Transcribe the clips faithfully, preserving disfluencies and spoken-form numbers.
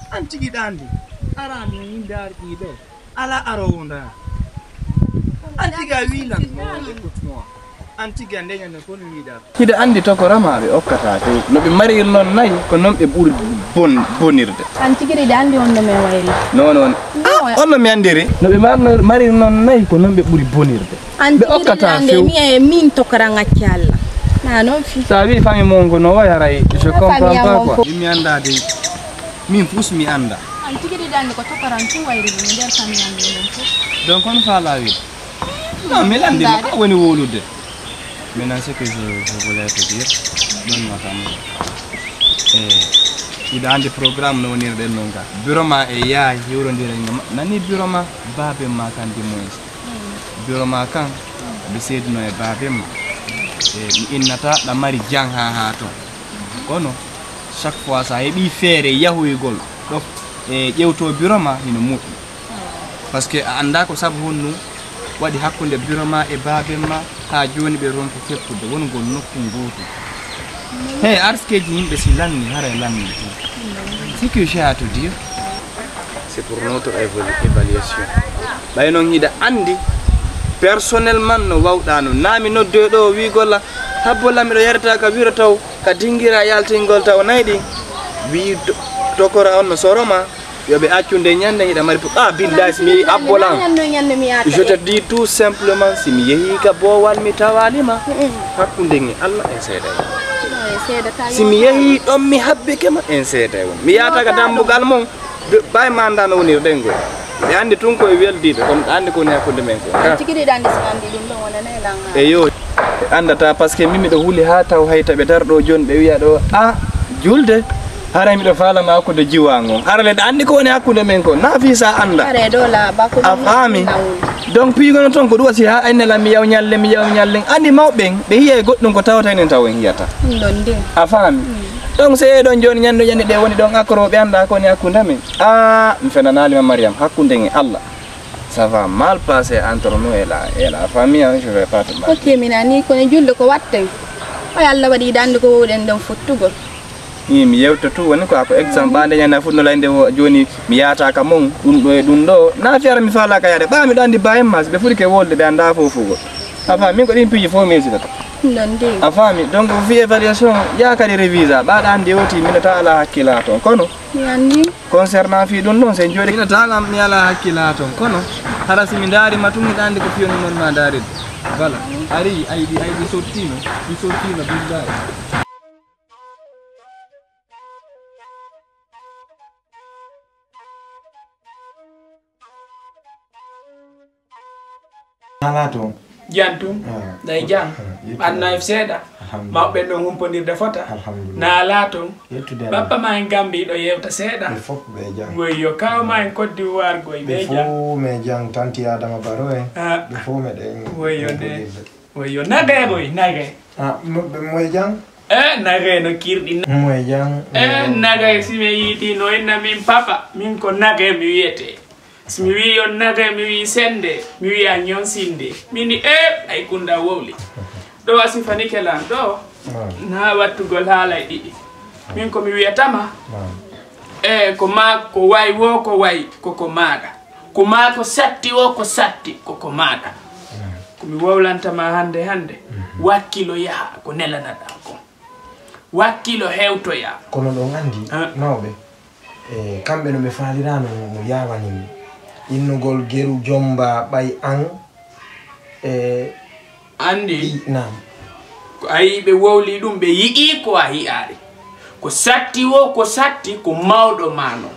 Antigi dandi. Arami indar kido. Ala aronda. Antiga wilan. Écoute-moi. Antiga ndenya ne kon wiida. Kide andi to ko ramabe okkata to no be mari non nay ko non be buri bon bonirde. Antigi de andi on no me wayri. Non non. On no mi andiri. No be mari non nay ko non be buri bonirde. Be okkata to mi e min to karanga cialla. Na non fi. Sa wi fami mongo no wayaray je comprends pas quoi. Mi anda de min fus mi anda. Antigi de andi ko to karantu wayri mi der fami andi non. Donc on fa la wi. Non mais l'andi ma woni wolude. Maintenant, ce que je, je voulais te dire, donne-moi ta main. Il y a des programmes qui sont dans le cas. Bureau ma et ya, il y a des nani bureau ma, babe ma kan di moins. Bureau ma kan, bese no e babe ma. Il nata la mari jang ha ha to. Kono, chaque fois ça e bi fere yahu e gol. Donc, e yewto bureau ma ino mu. Parce que anda ko sabu honnu wadi hakkunde bureau ma e babe ma. Ha joni be ronko feppude won gol nokku ngoto hey arskeji yimbe si lanni hara lanni ce que j'ai à te dire c'est pour notre évaluation bay non hida andi personnellement no wawdano nami noddo do wi golla habbola mi do yarta ka wiro taw ka dingira yaltingol taw naydi wi dokora on no soroma yobe accunde nyande hida mari ah billahi mi abbolan je te dis tout simplement si mi yehi ka bowal mi tawalima hakkunde ngi Allah en seeda si mi yehi dom mi habbe kema en seeda won mi yata ka dambugal mon bay manda no woni dengo be andi tun ko weldide kon andi ko ne hakkunde men ko tigi dandi sandi dum don wona ne langa e yo andata parce que mimi do huli ha taw hayta be dardo jon be wiya do ah julde hara mi do fala ma ko do jiwango hara le andi ko woni hakkunde men ko na fi sa anda are do la ba ko afami donc puis gono ton ko do wasi ha ayne la mi yaw nyalle mi yaw nyalle andi mawben be hiye goddum ko tawta en taw en hiyata don de afami donc se don joni nyando nyande de woni don akoro be anda ko ni hakkunde men ah mi fenanali ma Mariam hakkunde ngi Allah ça va mal passer entre nous et la et la famille hein, je vais pas te mentir. OK minani ko ne julde ko watte o yalla wadi dande ko woden don futtugol ni mi yewta tu woni ko ko exemple bande nyana futno lande joni mi yata ka mon dum do e dum do na fiara mi fala ka yade ba mi do andi bayem mas be furike wolde be anda fofugo afa min ko din piji fo mi sita non de afa mi donc vi évaluation ya ka di revisa ba da andi woti mi ta ala hakila ton kono mi andi concernant fi dum non sen jodi ta ngam mi ala hakila ton kono harasi mi ndari matumi dandi ko fioni mon ma ndari voilà ari ay di ay di sortino di sortino billahi Alato jantum day jang anna seda mabbe no humpondirde fota na lato bappa ma en gambi do yewta seda fop be jang woy yo kaw ma en koddi war goy be jang fo me jang tanti adama baro e be fo me de woy yo de woy yo nage boy nage ah mo jang eh nage no kirdi mo jang eh nage sime yiti no enna min papa min ko nage mi wiete si mi wi on nage mi wi sende mi wi a nyon sinde mini e ay kunda wowli do wasi fani kelan do na wattugol haalay didi min ko mi wiyatama e ko ma ko way wo ko way ko ko maada ko ma ko satti wo ko satti ko ko maada ko mi wowlantama hande hande wakkilo yaha ko nelanada ko wakkilo hewto ya kono do ngandi nawbe e kambe no be faalirano mo yawani innugol geru jomba bay an e andi nam ko ayi be wowli dum be yii ko ayi ari ko satti wo ko satti ko mawdo mano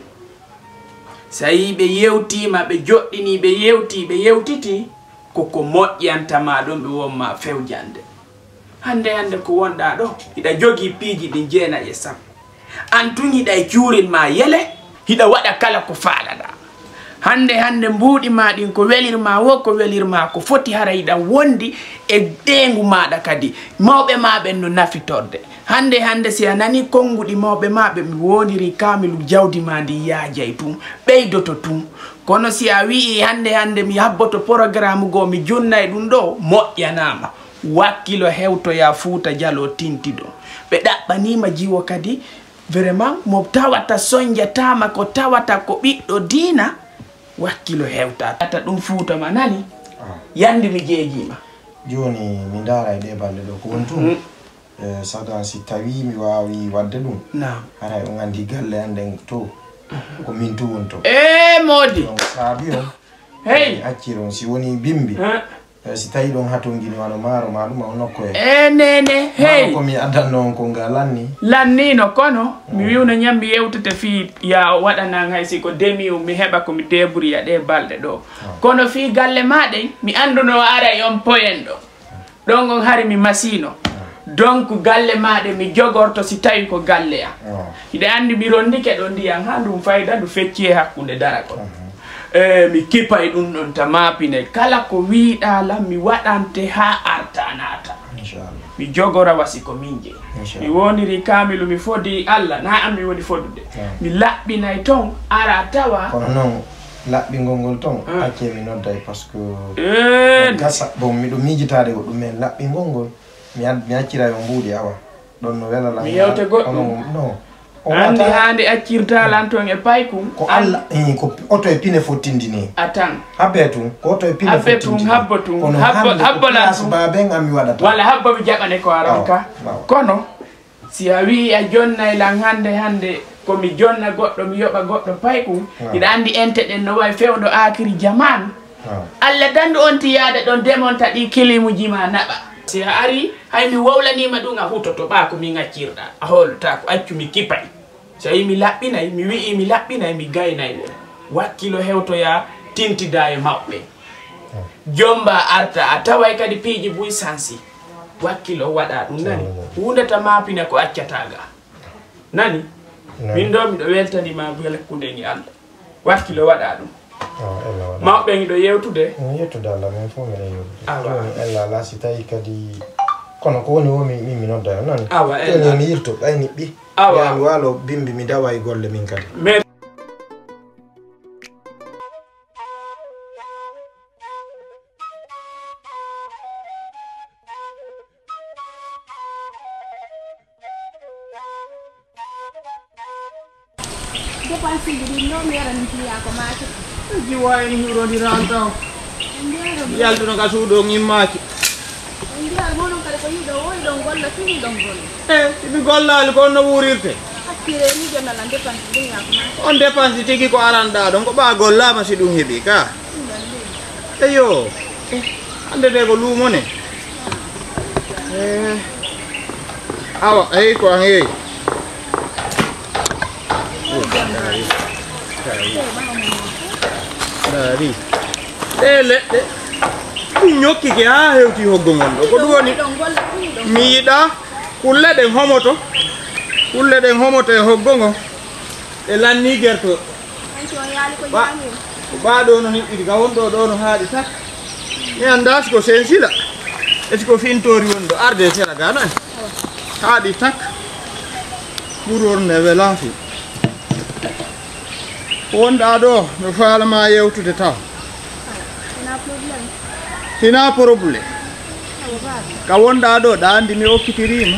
sayi be yewtima be joddini be yewti be yewtiti ko ko moƴƴanta ma dum be womma fewjande hande hande ko wonda do ida jogi piiji di jeena e sam antun hida juuril ma yele hida wada kala ko faalada hande hande mbuudi ma din ko welirma wo ko welirma ko foti harayda wondi e dengu maada kadi mawbe maabe no nafitorde hande hande si anani kongudi mawbe maabe mi woniri kamilu jawdi ma ndi yaajay tum beydoto tum kono si a wi hande hande mi habboto programme go mi jonna e dum do moƴƴanama wakkilo hewto ya fuuta jalo tintido be dabbanima jiwo kadi vraiment mo tawata soñjatama ko tawata ko ɓiɗɗo diina wakkilo hewta ata ɗum fuuta ma nani yandi mi jeejima joni mi daara e ɗe balɗe ɗo ko woni tun sagan si tawi mi wawi wadde ɗum haray o gandi galle anden to ko min to won to e modi donc saabi on hey acciro si woni bimbi si tawi ɗon hatongini wano maaro ma ɗum o nokko e e nene hey ko mi addanno on ko nga lanni lannino kono mi wiwno ñambi yewtete fi ya waɗanan hay si ko demi mi heɓa komi débrouilla ɗe balɗe ɗo kono fi galle maɗen mi anduno ara yon poyen ɗo ɗon on hari mi masino donc galle maɗe mi jogorto si tawi ko galle am hiɗe andi mi rondike ɗo ndiyan ha ɗum fayda ndu fecci e hakkude dara kon e mi kipa e ɗum ɗon ta mapine kala ko wiɗalam mi waɗante ha arta nata mi jogora wasi ko min je mi woniri kamilu mi fodi Allah na am mi woni fodude mi laɓɓinay ton ara tawa kono noon laɓɓingol ngol ton acce mi nodday par ce que gasa bon miɗo miijitade ko ɗumen laɓɓingol ngol mi accira yo mbuuɗi awa ɗon no welala mi yewte goɗɗum non andi hande accirta lan ton e paykum ko Allah ko oto e pine fottindini atan habbe tun ko oto e pine fottindini habbo tun habbo habbo lan tun baben am mi waɗata walla habbo mi jaɓane ko aranka kono si a wi a jonnay lan hande hande komi jonna goɗɗo mi yoɓa goɗɗo paykum hiɗa andi ente ɗen no wawi fewdo akiri jaman Allah dandu on ti yaade ɗon demonta ɗi kilimuji ma naɓa si a ari hay mi wowlanima ɗum a hutoto ɓa ko min accirɗa a hollota ko accu mi kipay so yi mi laɓɓinay mi wi'i mi laɓɓinay mi gaynay ɗo wakkilo hewtoya tintida e mawɓe jomba arta a taway kadi piiji buy sansi wakkilo waɗa ɗum nani hundata mapine ko accataga nani min ɗo miɗo weltanima welkunde ni Allah wakkilo waɗa ɗum mawɓe ngiɗo yewtude yettude Allah min fof miɗa yewtude joni ella la si tawi kadi kono ko woni womi min mi nodda yo nani joni mi yirto ɓayni ɓi ya mi waalo bimbi mi dawa e golle min kadi Depansi di no mera ni ya ko ma ci ji way ni ro di ranta yaldo no ka suudo ngimaki ndiar mono kala ko yido o do golla tini do golla eh bi gollal ko no wurirte akire ni jonna lan depansi di ya ko ma on depansi tigi ko aranda don ko ba golla ma si dum hebi ka eyo ande de ko lumo ne eh awa ay ko hey dari ele ñokki ke ha hewti hoggo ngon do ko dum woni mi yida kulle den homoto kulle den homoto e hoggo ngo e lanni gerto ba ba do no ni diga wondo do no haadi tak mi andas ko sensila est ko fintori wondo arde sera gana haadi tak buror ne velafi wonɗa ɗo no falama yewtude taw hina probléme ka wonɗa ɗo ɗa andi mi okkitirima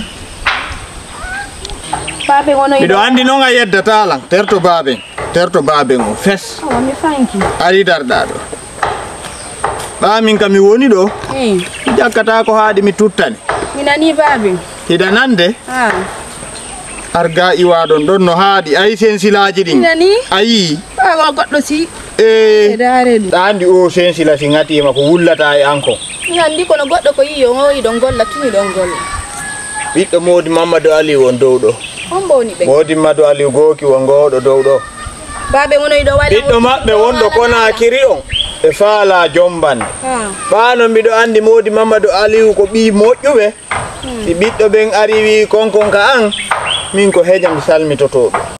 miɗo andi noon a yeddata lan terto baben terto baben o fes ari darɗa ɗo ɓa min kam mi woni ɗo mi jakkata ko haaɗi mi tuttani mi nani baben hiɗa nande arga iwa don don no haadi ay sensilaji din ayi ba goddo si e dandi o sensila si ngati ma ko wullata e anko nyandi kono goddo ko yiyo ngoyi don golla tumi don golla biddo modi Mamadou Ali won dow do on boni be modi Mamadou Ali goki won godo dow do babe ngono ido wali biddo mabbe wondo kona kiri on e faala jombande bano mido andi modi Mamadou Ali ko bi moƴƴube si biddo ben ari wi konkon ka an min ko hejam salmitoto